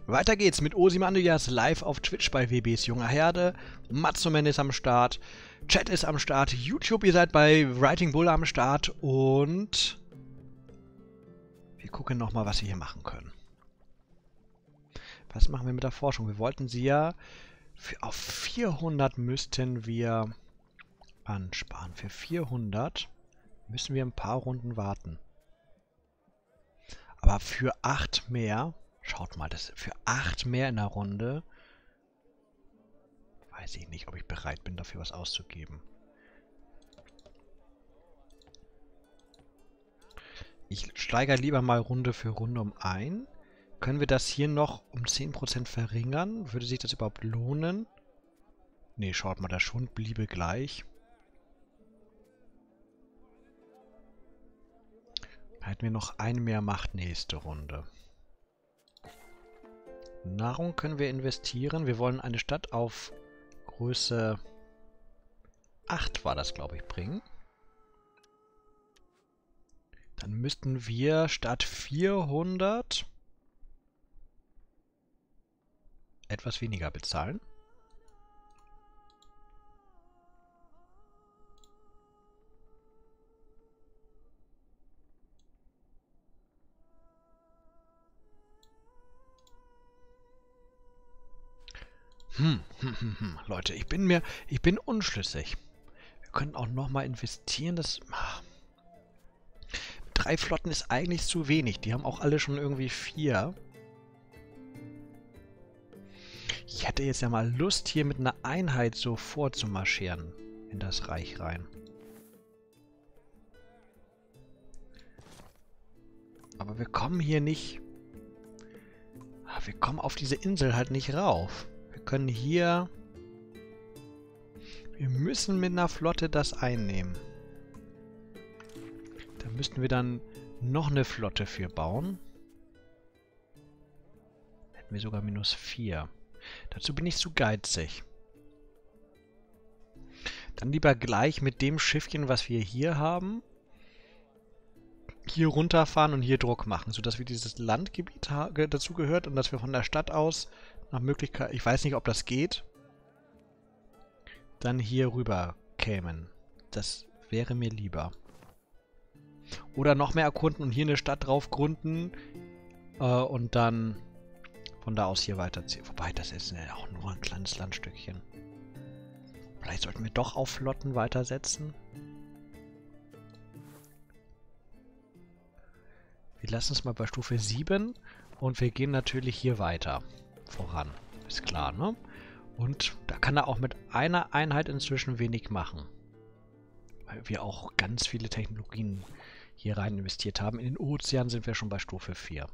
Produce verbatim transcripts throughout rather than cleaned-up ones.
Weiter geht's mit Ozymandias live auf Twitch bei W Bs Junger Herde. Matsuman ist am Start. Chat ist am Start. YouTube, ihr seid bei Writing Bull am Start. Und wir gucken nochmal, was wir hier machen können. Was machen wir mit der Forschung? Wir wollten sie ja... Für, auf vierhundert müssten wir ansparen. Für vierhundert müssen wir ein paar Runden warten. Aber für acht mehr... Schaut mal, das für acht mehr in der Runde... Weiß ich nicht, ob ich bereit bin, dafür was auszugeben. Ich steigere lieber mal Runde für Runde um ein. Können wir das hier noch um zehn Prozent verringern? Würde sich das überhaupt lohnen? Ne, schaut mal, der Schwund bliebe gleich. Dann hätten wir noch ein mehr Macht nächste Runde. Nahrung können wir investieren. Wir wollen eine Stadt auf Größe acht war das, glaube ich, bringen. Dann müssten wir statt vierhundert etwas weniger bezahlen. Hm, hm, hm, hm. Leute, ich bin mir, ich bin unschlüssig. Wir können auch nochmal investieren. Das ah. Drei Flotten ist eigentlich zu wenig. Die haben auch alle schon irgendwie vier. Ich hätte jetzt ja mal Lust, hier mit einer Einheit so vorzumarschieren in das Reich rein. Aber wir kommen hier nicht... Wir kommen auf diese Insel halt nicht rauf. Wir können hier... Wir müssen mit einer Flotte das einnehmen. Da müssten wir dann noch eine Flotte für bauen. Hätten wir sogar minus vier. Dazu bin ich zu geizig. Dann lieber gleich mit dem Schiffchen, was wir hier haben, hier runterfahren und hier Druck machen, sodass wir dieses Landgebiet dazu gehört und dass wir von der Stadt aus nach Möglichkeit, ich weiß nicht, ob das geht, dann hier rüber kämen. Das wäre mir lieber. Oder noch mehr erkunden und hier eine Stadt drauf gründen äh, und dann von da aus hier weiterziehen. Wobei, das ist ja auch nur ein kleines Landstückchen. Vielleicht sollten wir doch auf Flotten weitersetzen. Wir lassen es mal bei Stufe sieben und wir gehen natürlich hier weiter voran. Ist klar, ne? Und da kann er auch mit einer Einheit inzwischen wenig machen. Weil wir auch ganz viele Technologien hier rein investiert haben. In den Ozean sind wir schon bei Stufe vier.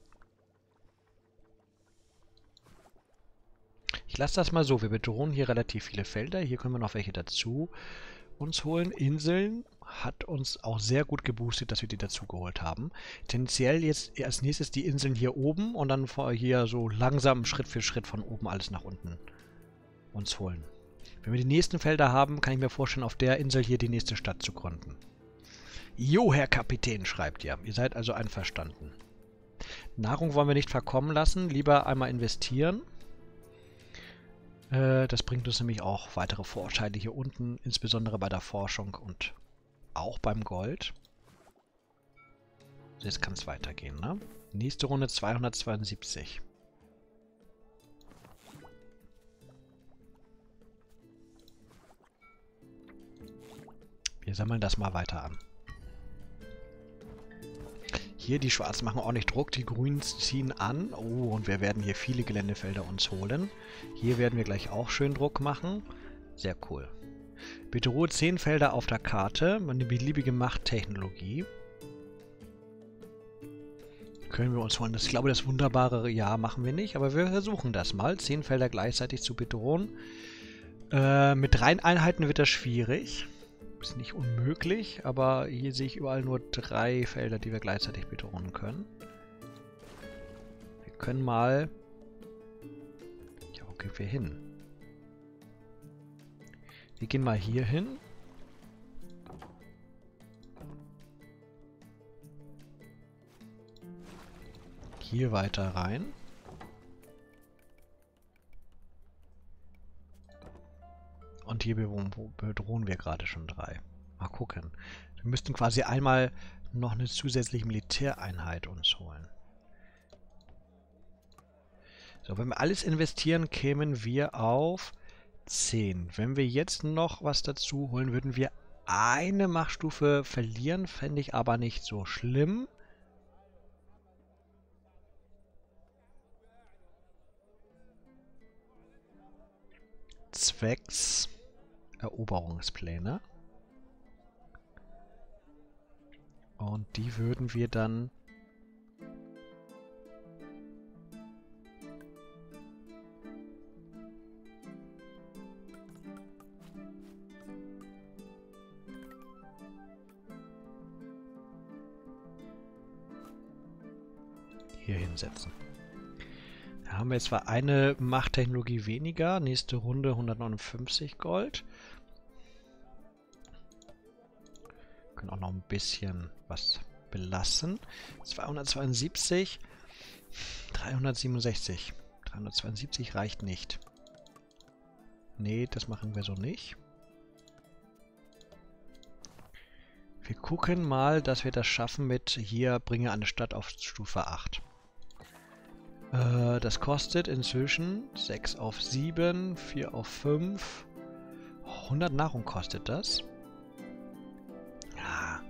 Ich lasse das mal so. Wir bedrohen hier relativ viele Felder. Hier können wir noch welche dazu uns holen. Inseln hat uns auch sehr gut geboostet, dass wir die dazu geholt haben. Tendenziell jetzt als nächstes die Inseln hier oben und dann hier so langsam Schritt für Schritt von oben alles nach unten uns holen. Wenn wir die nächsten Felder haben, kann ich mir vorstellen, auf der Insel hier die nächste Stadt zu gründen. Jo, Herr Kapitän, schreibt ihr. Ihr seid also einverstanden. Nahrung wollen wir nicht verkommen lassen. Lieber einmal investieren. Äh, das bringt uns nämlich auch weitere Vorteile hier unten, insbesondere bei der Forschung und auch beim Gold. Jetzt kann es weitergehen, ne? Nächste Runde zweihundertzweiundsiebzig. Wir sammeln das mal weiter an. Hier, die Schwarzen machen ordentlich Druck, die Grünen ziehen an. Oh, und wir werden hier viele Geländefelder uns holen. Hier werden wir gleich auch schön Druck machen. Sehr cool. Bedrohe zehn Felder auf der Karte. Eine beliebige Machttechnologie. Können wir uns holen. Das, ich glaube, das wunderbare Ja machen wir nicht, aber wir versuchen das mal. zehn Felder gleichzeitig zu bedrohen. Äh, mit drei Einheiten wird das schwierig. Ist nicht unmöglich, aber hier sehe ich überall nur drei Felder, die wir gleichzeitig bedrohen können. Wir können mal... Ja, wo gehen wir hin? Wir gehen mal hier hin. Hier weiter rein. Und hier bedrohen wir gerade schon drei. Mal gucken. Wir müssten quasi einmal noch eine zusätzliche Militäreinheit uns holen. So, wenn wir alles investieren, kämen wir auf zehn. Wenn wir jetzt noch was dazu holen, würden wir eine Machtstufe verlieren. Fände ich aber nicht so schlimm. Zwecks Eroberungspläne. Und die würden wir dann hier hinsetzen. Da haben wir jetzt zwar eine Machttechnologie weniger. Nächste Runde hundertneunundfünfzig Gold. Können auch noch ein bisschen was belassen. zweihundertzweiundsiebzig. dreihundertsiebenundsechzig. dreihundertzweiundsiebzig reicht nicht. Nee, das machen wir so nicht. Wir gucken mal, dass wir das schaffen mit hier, bringe eine Stadt auf Stufe acht. Äh, das kostet inzwischen sechs auf sieben, vier auf fünf. hundert Nahrung kostet das. Ja.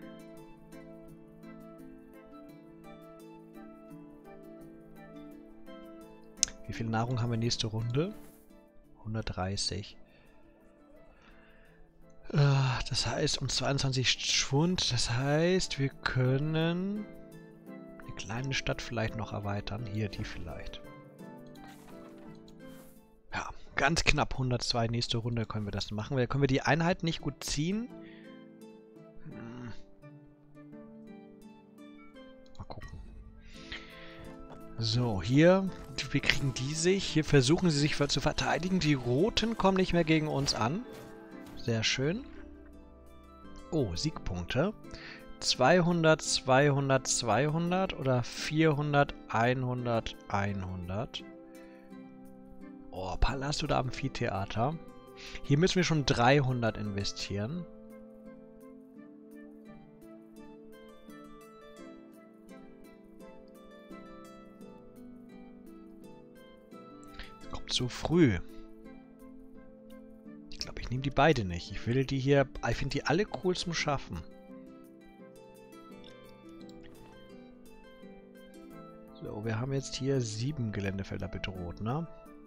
Wie viel Nahrung haben wir nächste Runde? hundertdreißig. Das heißt, um zweiundzwanzig Schwund, das heißt, wir können eine kleine Stadt vielleicht noch erweitern. Hier, die vielleicht. Ja, ganz knapp hundertzwei. Nächste Runde können wir das machen. Können wir die Einheit nicht gut ziehen? Hm. Mal gucken. So, hier, wir kriegen die sich. Hier versuchen sie sich zu verteidigen. Die Roten kommen nicht mehr gegen uns an. Sehr schön. Oh, Siegpunkte. zweihundert, zweihundert, zweihundert oder vierhundert, hundert, hundert. Oh, Palast oder Amphitheater. Hier müssen wir schon dreihundert investieren. Das kommt zu früh. Ich glaube, ich nehme die beide nicht. Ich will die hier... Ich finde die alle cool zum Schaffen. So, wir haben jetzt hier sieben Geländefelder bedroht, ne?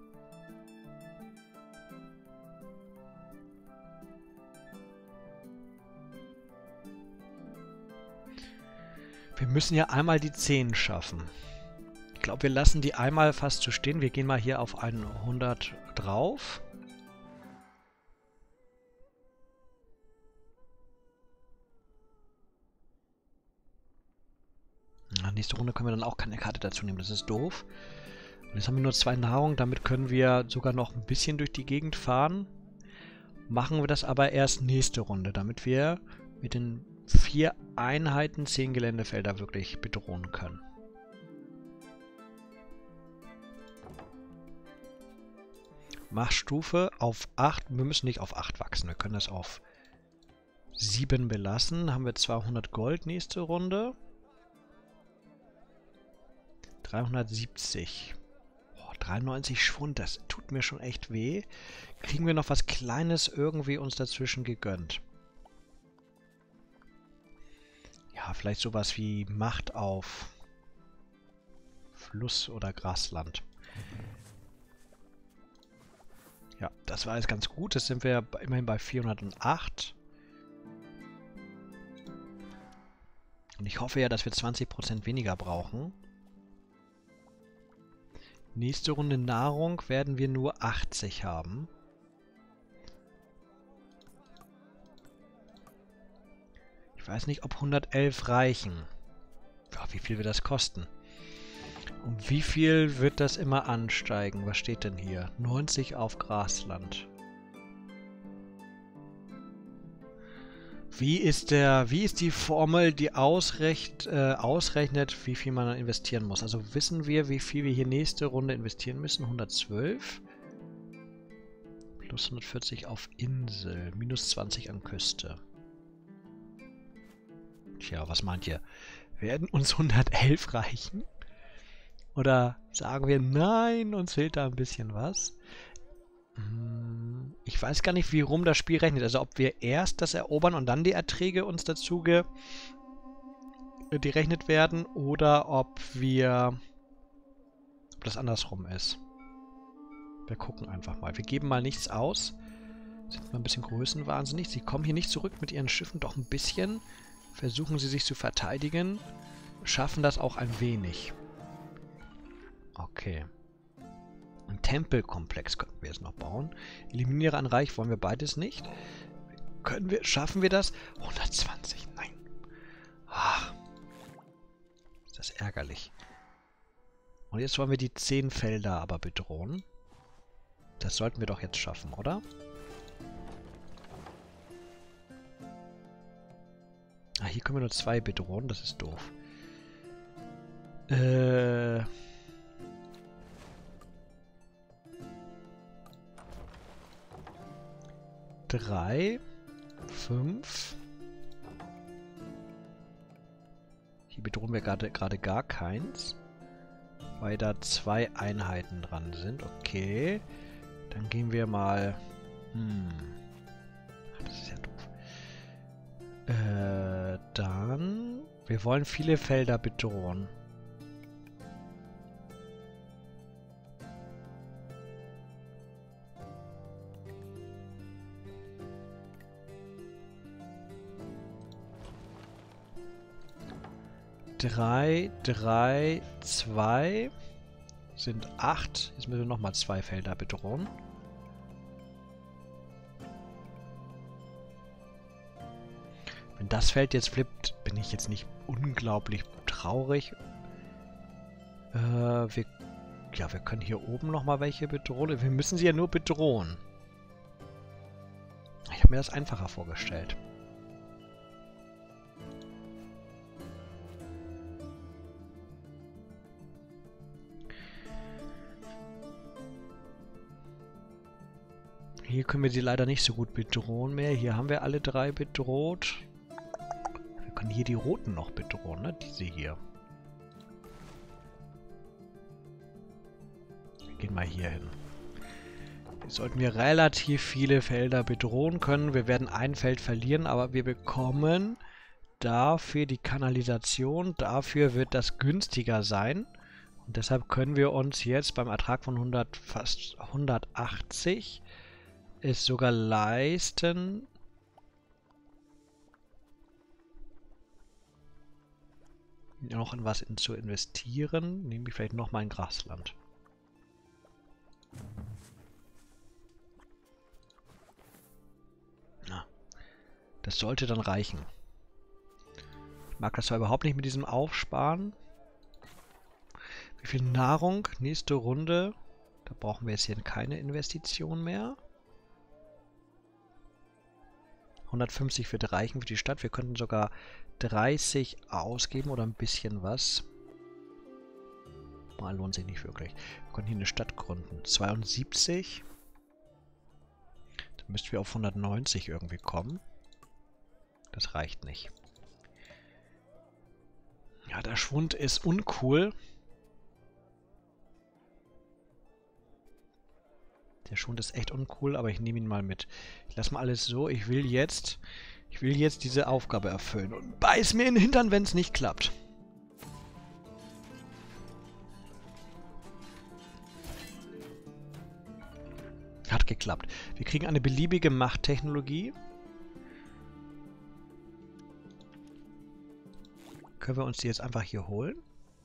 Wir müssen ja einmal die zehn schaffen. Ich glaube, wir lassen die einmal fast zu stehen. Wir gehen mal hier auf hundert drauf. Nächste Runde können wir dann auch keine Karte dazu nehmen, das ist doof. Und jetzt haben wir nur zwei Nahrung, damit können wir sogar noch ein bisschen durch die Gegend fahren. Machen wir das aber erst nächste Runde, damit wir mit den vier Einheiten zehn Geländefelder wirklich bedrohen können. Machtstufe auf acht, wir müssen nicht auf acht wachsen, wir können das auf sieben belassen. Haben wir zweihundert Gold nächste Runde. dreihundertsiebzig. Oh, dreiundneunzig Schwund, das tut mir schon echt weh. Kriegen wir noch was Kleines irgendwie uns dazwischen gegönnt? Ja, vielleicht sowas wie Macht auf Fluss oder Grasland. Ja, das war jetzt ganz gut. Jetzt sind wir immerhin bei vierhundertacht. Und ich hoffe ja, dass wir zwanzig Prozent weniger brauchen. Nächste Runde Nahrung werden wir nur achtzig haben. Ich weiß nicht, ob hundertelf reichen. Ja, wie viel wird das kosten? Und wie viel wird das immer ansteigen? Was steht denn hier? neunzig auf Grasland. Wie ist der, wie ist die Formel, die ausrecht, äh, ausrechnet, wie viel man dann investieren muss? Also wissen wir, wie viel wir hier nächste Runde investieren müssen? hundertzwölf Plus hundertvierzig auf Insel. Minus zwanzig an Küste. Tja, was meint ihr? Werden uns hundertelf reichen? Oder sagen wir, nein, uns fehlt da ein bisschen was? Hm, ich weiß gar nicht, wie rum das Spiel rechnet. Also ob wir erst das erobern und dann die Erträge uns dazu ge gerechnet werden oder ob wir ob das andersrum ist. Wir gucken einfach mal. Wir geben mal nichts aus. Sind mal ein bisschen größenwahnsinnig. Sie kommen hier nicht zurück mit ihren Schiffen, doch ein bisschen. Versuchen sie sich zu verteidigen. Schaffen das auch ein wenig. Okay. Ein Tempelkomplex könnten wir jetzt noch bauen. Eliminiere ein Reich wollen wir beides nicht. Können wir, schaffen wir das? hundertzwanzig, nein. Ach. Ist das ärgerlich. Und jetzt wollen wir die zehn Felder aber bedrohen. Das sollten wir doch jetzt schaffen, oder? Ah, hier können wir nur zwei bedrohen, das ist doof. Äh... Drei, fünf. Hier bedrohen wir gerade gerade gar keins, weil da zwei Einheiten dran sind. Okay, dann gehen wir mal. Hm, das ist ja doof. Äh, dann. Wir wollen viele Felder bedrohen. drei, drei, zwei sind acht. Jetzt müssen wir nochmal zwei Felder bedrohen. Wenn das Feld jetzt flippt, bin ich jetzt nicht unglaublich traurig. Äh, wir, ja, wir können hier oben nochmal welche bedrohen. Wir müssen sie ja nur bedrohen. Ich habe mir das einfacher vorgestellt. Hier können wir sie leider nicht so gut bedrohen mehr. Hier haben wir alle drei bedroht. Wir können hier die roten noch bedrohen, ne? Diese hier. Wir gehen mal hier hin. Hier sollten wir relativ viele Felder bedrohen können. Wir werden ein Feld verlieren, aber wir bekommen dafür die Kanalisation. Dafür wird das günstiger sein. Und deshalb können wir uns jetzt beim Ertrag von hundert, fast hundertachtzig es sogar leisten, noch in was in zu investieren, nämlich vielleicht nochmal in Grasland. Na, das sollte dann reichen. Ich mag das zwar überhaupt nicht mit diesem Aufsparen. Wie viel Nahrung? Nächste Runde. Da brauchen wir jetzt hier keine Investition mehr. hundertfünfzig wird reichen für die Stadt. Wir könnten sogar dreißig ausgeben oder ein bisschen was. Mal lohnt sich nicht wirklich. Wir können hier eine Stadt gründen. zweiundsiebzig. Dann müssten wir auf hundertneunzig irgendwie kommen. Das reicht nicht. Ja, der Schwund ist uncool. Der Schwund ist echt uncool, aber ich nehme ihn mal mit. Ich lasse mal alles so. Ich will jetzt, ich will jetzt diese Aufgabe erfüllen. Und beiß mir in den Hintern, wenn es nicht klappt. Hat geklappt. Wir kriegen eine beliebige Machttechnologie. Können wir uns die jetzt einfach hier holen?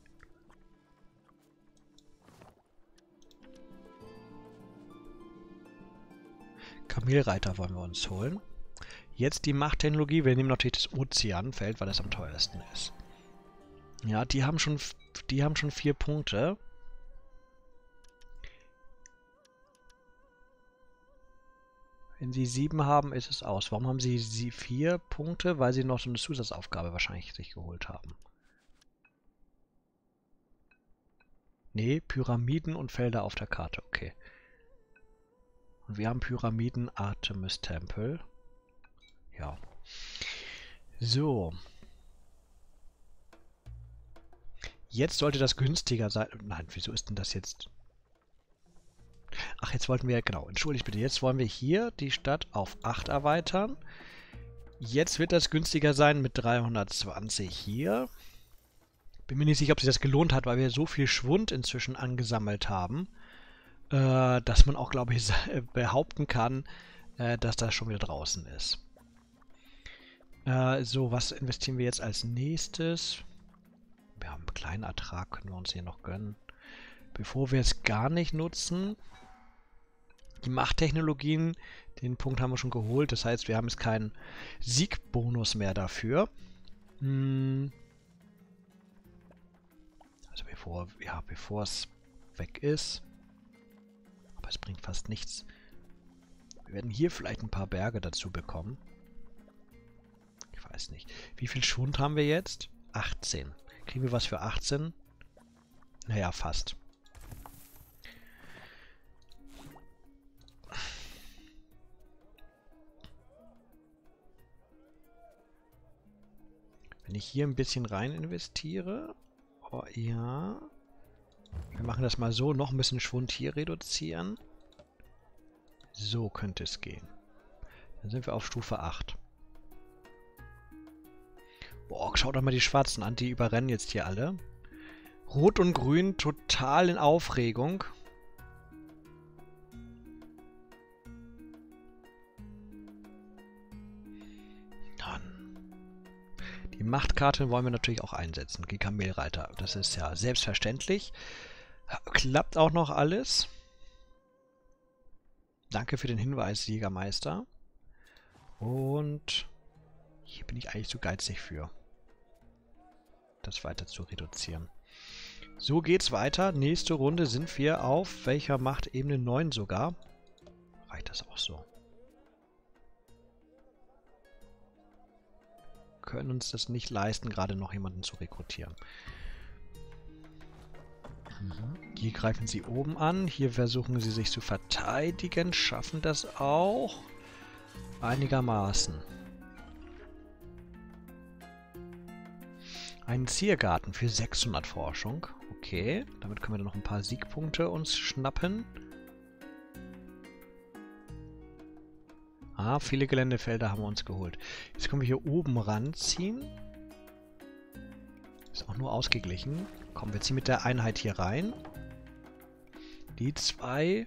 Kamelreiter wollen wir uns holen. Jetzt die Machttechnologie. Wir nehmen natürlich das Ozeanfeld, weil das am teuersten ist. Ja, die haben schon, die haben schon vier Punkte. Wenn sie sieben haben, ist es aus. Warum haben sie, sie vier Punkte? Weil sie noch so eine Zusatzaufgabe wahrscheinlich sich geholt haben. Nee, Pyramiden und Felder auf der Karte. Okay. Und wir haben Pyramiden, Artemis-Tempel. Ja. So. Jetzt sollte das günstiger sein. Nein, wieso ist denn das jetzt? Ach, jetzt wollten wir, genau, entschuldigt bitte, jetzt wollen wir hier die Stadt auf acht erweitern. Jetzt wird das günstiger sein mit dreihundertzwanzig hier. Bin mir nicht sicher, ob sich das gelohnt hat, weil wir so viel Schwund inzwischen angesammelt haben, äh, dass man auch, glaube ich, behaupten kann, äh, dass das schon wieder draußen ist. Äh, so, was investieren wir jetzt als nächstes? Wir haben einen kleinen Ertrag, können wir uns hier noch gönnen. Bevor wir es gar nicht nutzen, die Machttechnologien, den Punkt haben wir schon geholt. Das heißt, wir haben jetzt keinen Siegbonus mehr dafür. Hm. Also bevor, ja, bevor es weg ist. Aber es bringt fast nichts. Wir werden hier vielleicht ein paar Berge dazu bekommen. Ich weiß nicht. Wie viel Schwund haben wir jetzt? achtzehn. Kriegen wir was für achtzehn? Naja, fast. Wenn ich hier ein bisschen rein investiere. Oh ja. Wir machen das mal so. Noch ein bisschen Schwund hier reduzieren. So könnte es gehen. Dann sind wir auf Stufe acht. Boah, schaut doch mal die Schwarzen an. Die überrennen jetzt hier alle. Rot und Grün total in Aufregung. Dann. Die Machtkarte wollen wir natürlich auch einsetzen. Die Kamelreiter. Das ist ja selbstverständlich. Klappt auch noch alles. Danke für den Hinweis, Jägermeister. Und hier bin ich eigentlich zu geizig für, das weiter zu reduzieren. So geht's weiter. Nächste Runde sind wir auf welcher Macht? Ebene neun sogar. Reicht das auch so? Können uns das nicht leisten, gerade noch jemanden zu rekrutieren. Mhm. Hier greifen sie oben an. Hier versuchen sie sich zu verteidigen. Schaffen das auch einigermaßen. Einen Ziergarten für sechshundert Forschung. Okay, damit können wir dann noch ein paar Siegpunkte uns schnappen. Ah, viele Geländefelder haben wir uns geholt. Jetzt können wir hier oben ranziehen. Ist auch nur ausgeglichen. Kommen wir ziehen mit der Einheit hier rein. Die zwei.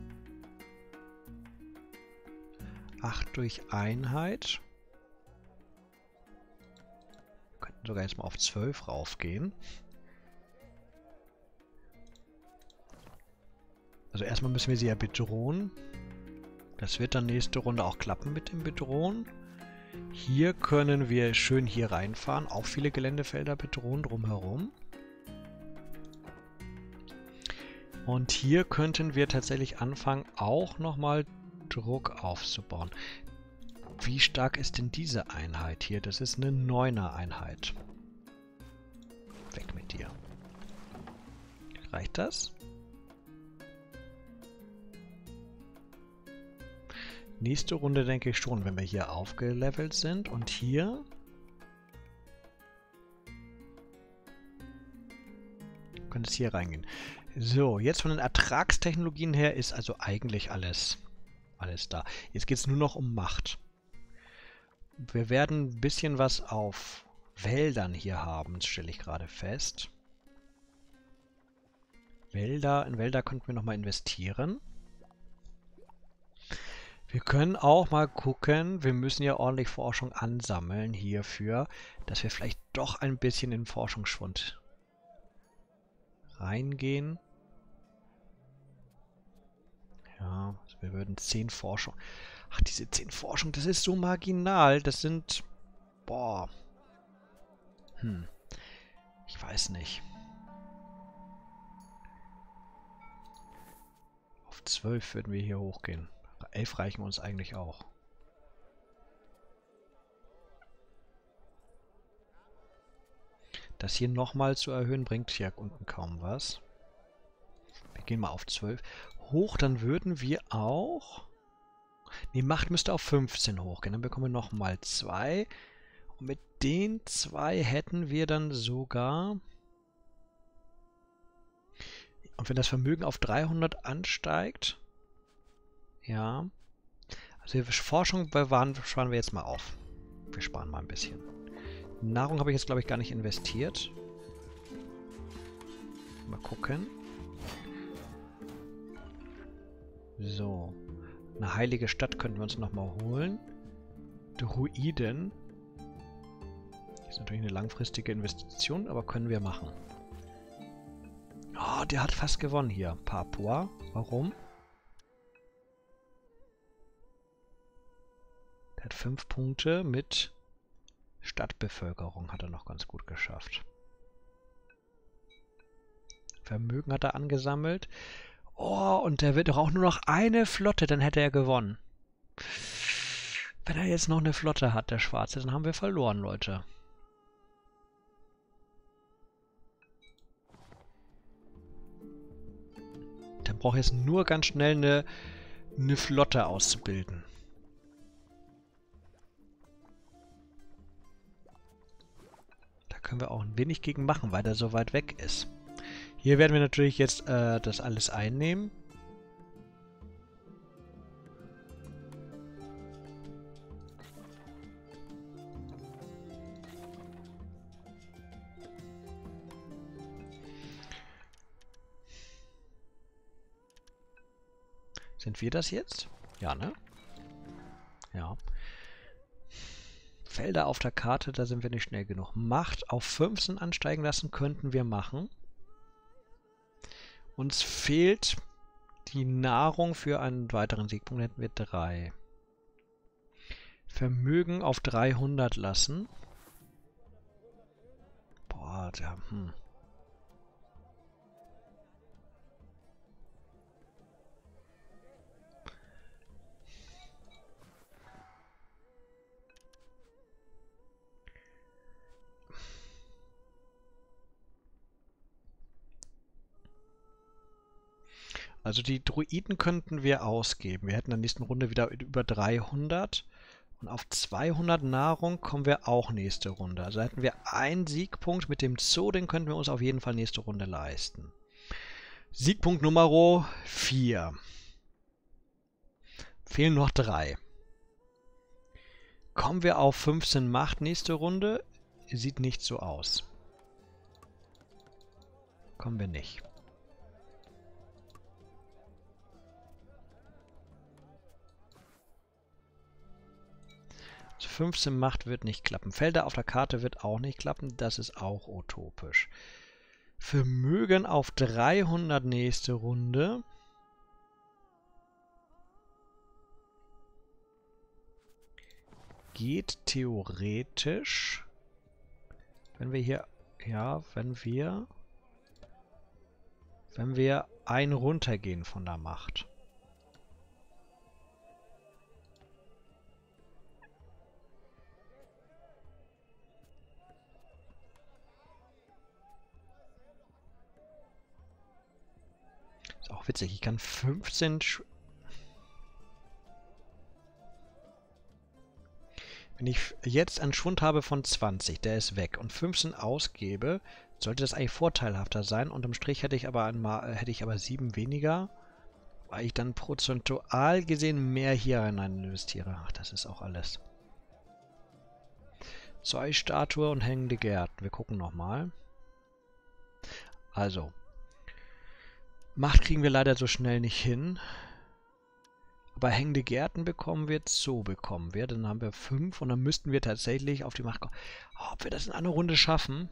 acht durch Einheit. Sogar jetzt mal auf zwölf raufgehen. Also erstmal müssen wir sie ja bedrohen. Das wird dann nächste Runde auch klappen mit dem Bedrohen. Hier können wir schön hier reinfahren. Auch viele Geländefelder bedrohen drumherum. Und hier könnten wir tatsächlich anfangen, auch nochmal Druck aufzubauen. Wie stark ist denn diese Einheit hier? Das ist eine neuner Einheit. Weg mit dir. Reicht das? Nächste Runde denke ich schon, wenn wir hier aufgelevelt sind. Und hier könnte es hier reingehen. So, jetzt von den Ertragstechnologien her ist also eigentlich alles, alles da. Jetzt geht es nur noch um Macht. Wir werden ein bisschen was auf Wäldern hier haben, das stelle ich gerade fest. Wälder, in Wälder könnten wir nochmal investieren. Wir können auch mal gucken, wir müssen ja ordentlich Forschung ansammeln hierfür, dass wir vielleicht doch ein bisschen in Forschungsschwund reingehen. Ja, also wir würden zehn Forschung... Ach, diese zehn Forschung, das ist so marginal. Das sind... Boah. Hm. Ich weiß nicht. Auf zwölf würden wir hier hochgehen. elf reichen uns eigentlich auch. Das hier nochmal zu erhöhen, bringt hier unten kaum was. Wir gehen mal auf zwölf. Hoch, dann würden wir auch... Die Macht müsste auf fünfzehn hochgehen. Dann bekommen wir nochmal zwei. Und mit den zwei hätten wir dann sogar... Und wenn das Vermögen auf dreihundert ansteigt... Ja... Also die Forschung bewahren, sparen wir jetzt mal auf. Wir sparen mal ein bisschen. Nahrung habe ich jetzt, glaube ich, gar nicht investiert. Mal gucken. So. Eine heilige Stadt könnten wir uns nochmal holen. Druiden. Ist natürlich eine langfristige Investition, aber können wir machen. Oh, der hat fast gewonnen hier. Papua. Warum? Der hat fünf Punkte mit Stadtbevölkerung. Hat er noch ganz gut geschafft. Vermögen hat er angesammelt. Oh, und der wird doch auch nur noch eine Flotte, dann hätte er gewonnen. Wenn er jetzt noch eine Flotte hat, der Schwarze, dann haben wir verloren, Leute. Der braucht jetzt nur ganz schnell eine, eine Flotte auszubilden. Da können wir auch ein wenig gegen machen, weil der so weit weg ist. Hier werden wir natürlich jetzt äh, das alles einnehmen. Sind wir das jetzt? Ja, ne? Ja. Felder auf der Karte, da sind wir nicht schnell genug. Macht auf fünfzehn ansteigen lassen könnten wir machen. Uns fehlt die Nahrung für einen weiteren Siegpunkt, hätten wir drei. Vermögen auf dreihundert lassen. Boah, der, hm. Also die Druiden könnten wir ausgeben. Wir hätten in der nächsten Runde wieder über dreihundert. Und auf zweihundert Nahrung kommen wir auch nächste Runde. Also hätten wir einen Siegpunkt mit dem Zoo, den könnten wir uns auf jeden Fall nächste Runde leisten. Siegpunkt Nummer vier. Fehlen noch drei. Kommen wir auf fünfzehn Macht nächste Runde? Sieht nicht so aus. Kommen wir nicht. fünfzehn Macht wird nicht klappen. Felder auf der Karte wird auch nicht klappen. Das ist auch utopisch. Vermögen auf dreihundert nächste Runde. Geht theoretisch. Wenn wir hier... Ja, wenn wir... Wenn wir ein runtergehen von der Macht. Auch witzig, ich kann fünfzehn... Sch Wenn ich jetzt einen Schwund habe von zwanzig, der ist weg, und fünfzehn ausgebe, sollte das eigentlich vorteilhafter sein. Unterm Strich hätte ich aber einmal, hätte ich aber sieben weniger, weil ich dann prozentual gesehen mehr hier hinein investiere. Ach, das ist auch alles. Zeus-Statue und hängende Gärten. Wir gucken nochmal. Also. Macht kriegen wir leider so schnell nicht hin. Aber hängende Gärten bekommen wir, Zoo bekommen wir. Dann haben wir fünf und dann müssten wir tatsächlich auf die Macht kommen. Oh, ob wir das in einer Runde schaffen?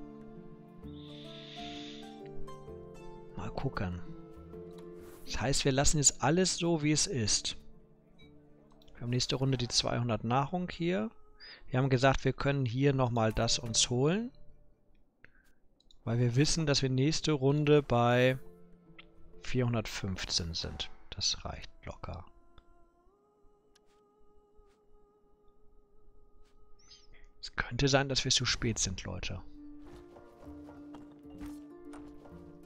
Mal gucken. Das heißt, wir lassen jetzt alles so, wie es ist. Wir haben nächste Runde die zweihundert Nahrung hier. Wir haben gesagt, wir können hier nochmal das uns holen. Weil wir wissen, dass wir nächste Runde bei vierhundertfünfzehn sind. Das reicht locker. Es könnte sein, dass wir zu spät sind, Leute.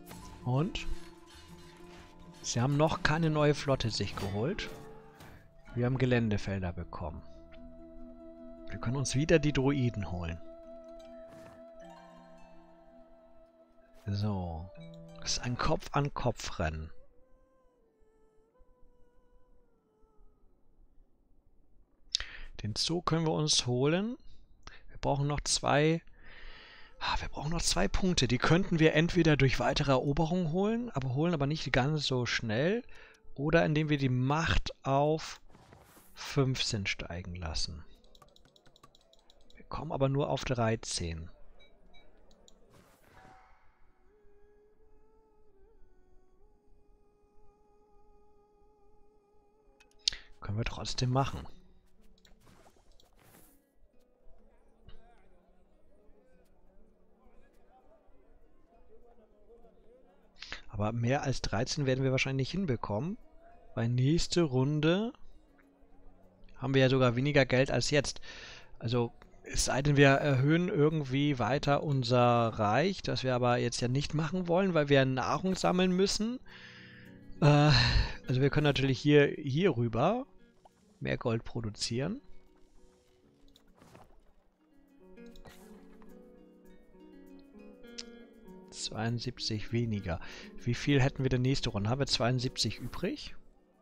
Und? Sie haben noch keine neue Flotte sich geholt. Wir haben Geländefelder bekommen. Wir können uns wieder die Droiden holen. So. Das ist ein Kopf-an-Kopf-Rennen. Den Zoo können wir uns holen. Wir brauchen noch zwei... Ah, wir brauchen noch zwei Punkte. Die könnten wir entweder durch weitere Eroberungen holen, aber holen aber nicht ganz so schnell. Oder indem wir die Macht auf fünfzehn steigen lassen. Wir kommen aber nur auf dreizehn. Können wir trotzdem machen. Aber mehr als dreizehn werden wir wahrscheinlich nicht hinbekommen, weil nächste Runde haben wir ja sogar weniger Geld als jetzt. Also es sei denn, wir erhöhen irgendwie weiter unser Reich, das wir aber jetzt ja nicht machen wollen, weil wir Nahrung sammeln müssen. Äh, also wir können natürlich hier, hier rüber mehr Gold produzieren. zweiundsiebzig weniger. Wie viel hätten wir denn nächste Runde? Haben wir zweiundsiebzig übrig?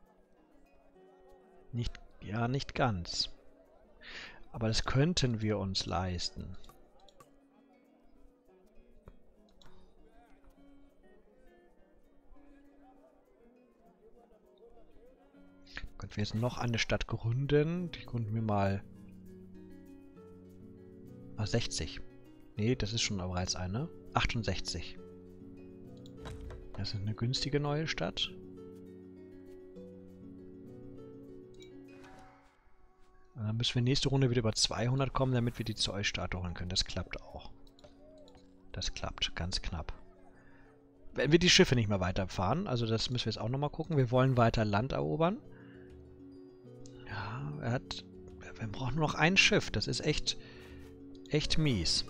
Nicht, ja, nicht ganz. Aber das könnten wir uns leisten. Könnten wir jetzt noch eine Stadt gründen? Die gründen wir mal... Ah, sechzig. Nee, das ist schon bereits eine. achtundsechzig. Das ist eine günstige neue Stadt. Und dann müssen wir nächste Runde wieder über zweihundert kommen, damit wir die Zollstatue holen können. Das klappt auch. Das klappt, ganz knapp. Wenn wir die Schiffe nicht mehr weiterfahren, also das müssen wir jetzt auch nochmal gucken. Wir wollen weiter Land erobern. Ja, er hat... Wir brauchen nur noch ein Schiff. Das ist echt... echt mies.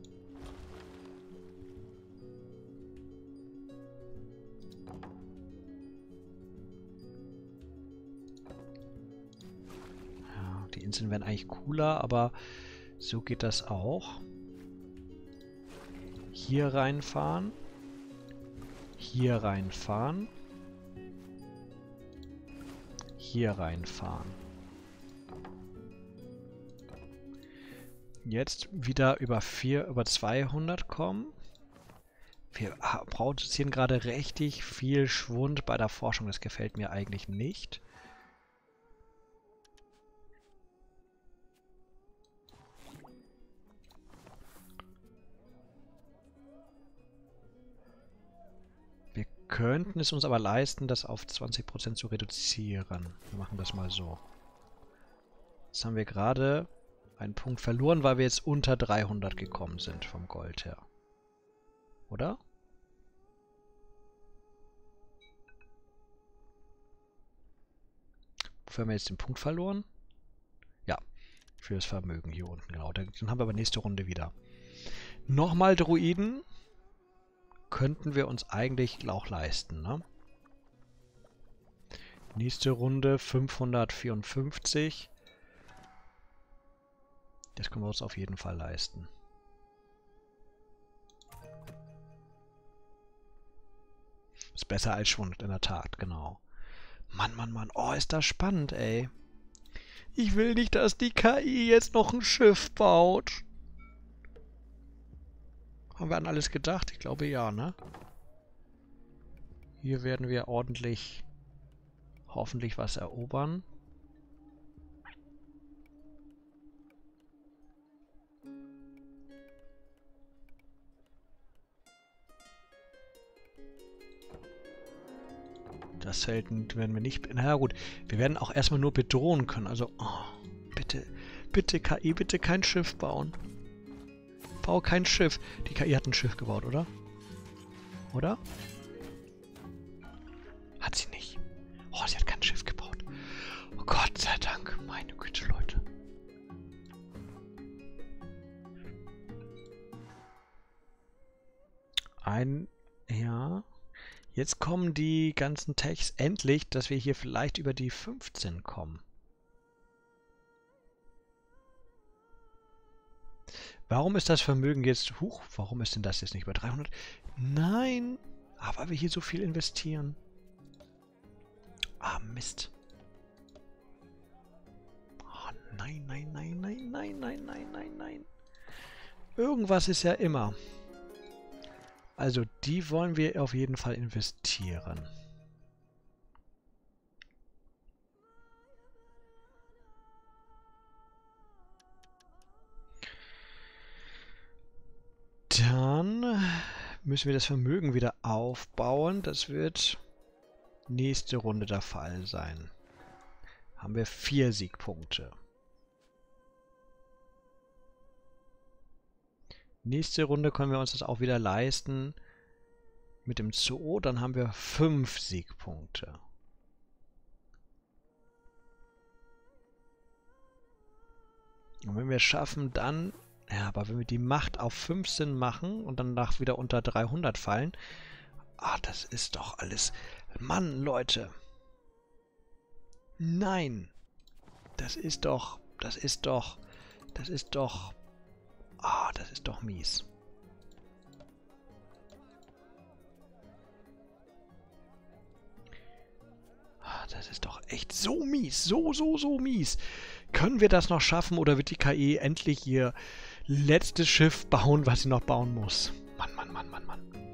Die Inseln wären eigentlich cooler, aber so geht das auch. Hier reinfahren. Hier reinfahren. Hier reinfahren. Jetzt wieder über vier, über zweihundert kommen. Wir produzieren gerade richtig viel Schwund bei der Forschung. Das gefällt mir eigentlich nicht. Wir könnten es uns aber leisten, das auf zwanzig Prozent zu reduzieren. Wir machen das mal so. Jetzt haben wir gerade einen Punkt verloren, weil wir jetzt unter dreihundert gekommen sind vom Gold her. Oder? Wofür haben wir jetzt den Punkt verloren? Ja, für das Vermögen hier unten, genau. Dann haben wir aber nächste Runde wieder. Nochmal Droiden. Könnten wir uns eigentlich auch leisten, ne? Nächste Runde fünfhundertvierundfünfzig. Das können wir uns auf jeden Fall leisten. Ist besser als Schwund, in der Tat, genau. Mann, Mann, Mann. Oh, ist das spannend, ey. Ich will nicht, dass die K I jetzt noch ein Schiff baut. Haben wir an alles gedacht? Ich glaube ja, ne? Hier werden wir ordentlich, hoffentlich was erobern. Das Selten werden wir nicht... Na gut, wir werden auch erstmal nur bedrohen können. Also, oh, bitte, bitte K I, bitte kein Schiff bauen. Bau kein Schiff. Die K I hat ein Schiff gebaut, oder? Oder? Hat sie nicht. Oh, sie hat kein Schiff gebaut. Oh Gott sei Dank. Meine Güte, Leute. Ein... Ja... Jetzt kommen die ganzen Techs endlich, dass wir hier vielleicht über die fünfzehn kommen. Warum ist das Vermögen jetzt... Huch, warum ist denn das jetzt nicht bei dreihundert? Nein! Aber weil wir hier so viel investieren. Ah, Mist. Oh, nein, nein, nein, nein, nein, nein, nein, nein, nein. Irgendwas ist ja immer. Also, die wollen wir auf jeden Fall investieren. Dann müssen wir das Vermögen wieder aufbauen. Das wird nächste Runde der Fall sein. Haben wir vier Siegpunkte. Nächste Runde können wir uns das auch wieder leisten mit dem Zoo. Dann haben wir fünf Siegpunkte. Und wenn wir es schaffen, dann... Ja, aber wenn wir die Macht auf fünfzehn machen und dann nach wieder unter dreihundert fallen... Ah, das ist doch alles... Mann, Leute! Nein! Das ist doch... Das ist doch... Das ist doch... Ah, das ist doch mies. Ah, das ist doch echt so mies. So, so, so mies. Können wir das noch schaffen oder wird die K I endlich ihr letztes Schiff bauen, was sie noch bauen muss? Mann, Mann, Mann, Mann, Mann.